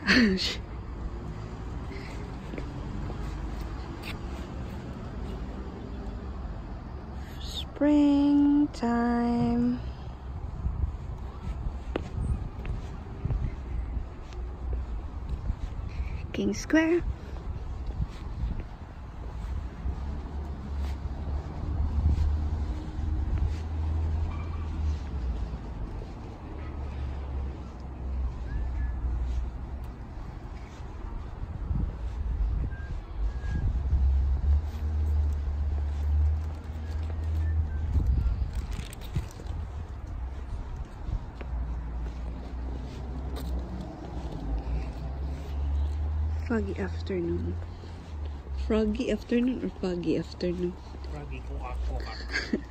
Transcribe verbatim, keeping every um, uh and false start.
Springtime. King Square. Foggy afternoon. Froggy afternoon or foggy afternoon? Froggy ko ako.